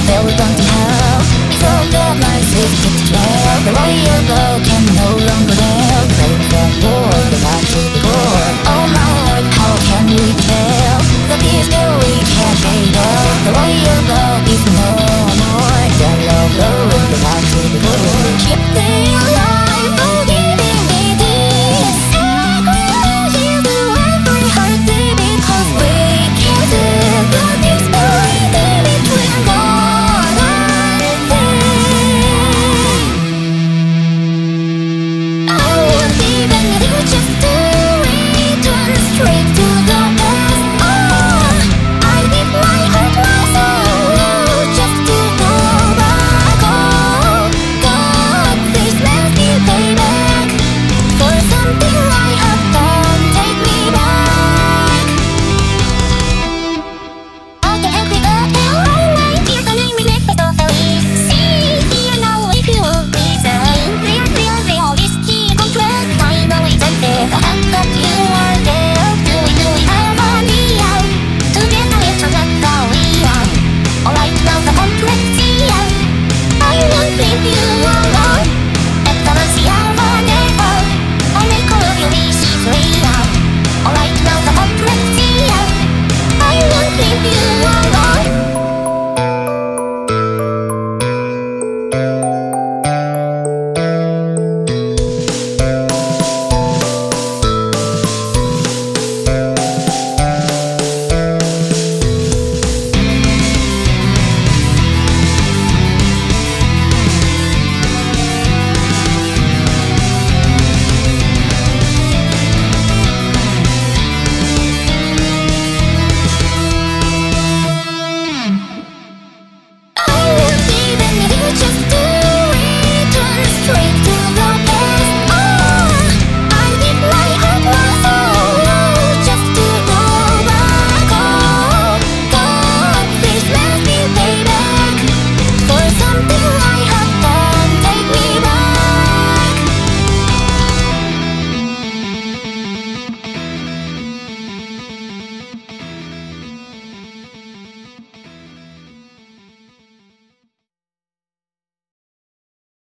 They will burn to hell. From that night is betrayal. The royal blood can no longer dare. Claim for war, the back to the core. Oh my lord, how can we tell? The peace that we can't fade out. The royal blood is no more. The love, the back to the core.